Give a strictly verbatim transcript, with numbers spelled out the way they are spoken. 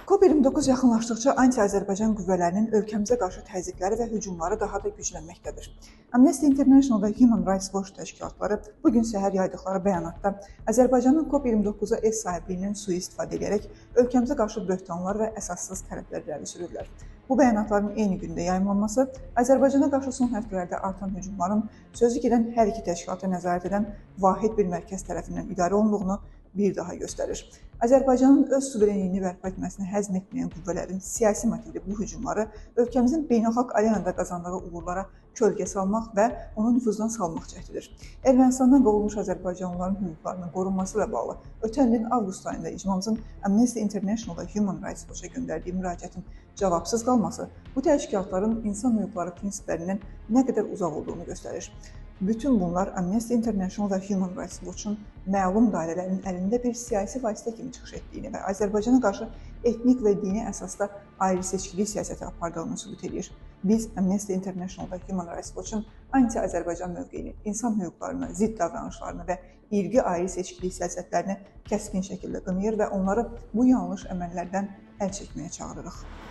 COP iyirmi doqquz yaxınlaşdıqca anti-Azərbaycan qüvvələrinin ölkəmizə qarşı təzyiqləri və hücumları daha da güclənməkdədir. Amnesty International və Human Rights Watch təşkilatları bugün səhər yaydıqları bəyanatda Azərbaycanın COP iyirmi doqquza ev sahibliyinin sui-istifadə edərək ölkəmizə qarşı böhtanlar və əsassız tələblər irəli sürürlər. Bu bəyanatların eyni gündə yayımlanması Azərbaycana qarşı son həftələrdə artan hücumların sözü gedən hər iki təşkilata nəzarət edən vahid bir mərkəz tərəfindən idarə olunduğunu bir daha göstərir. Azərbaycanın öz suverenliyini bərpa etməsini həzm etməyən qüvvələrin siyasi motivli bu hücumları ölkəmizin beynəlxalq arenada qazandığı uğurlara kölgə salmaq və onu nüfuzdan salmaq cəhdidir. Ermənistandan qovulmuş azərbaycanlıların hüquqlarının qorunması ilə bağlı ötən ilin avqust ayında icmamızın Amnesty International və Human Rights Watch-a göndərdiyi müraciətin cavabsız qalması bu təşkilatların insan hüquqları prinsiplərindən nə qədər uzaq olduğunu göstərir. Bütün bunlar Amnesty International və Human Rights Watch-un məlum dairələrin əlində bir siyasi vasitə kimi çıxış etdiyini və Azərbaycana qarşı etnik və dini əsasda ayrı-seçkilik siyasəti apardığını sübut edir. Biz Amnesty International və Human Rights Watch-un anti-Azərbaycan mövqeyini, insan hüquqlarına, zidd davranışlarını və irqi ayrı-seçkilik siyasətlərini kəskin şəkildə qınayır və onları bu yanlış əməllərdən əl çəkməyə çağırırıq.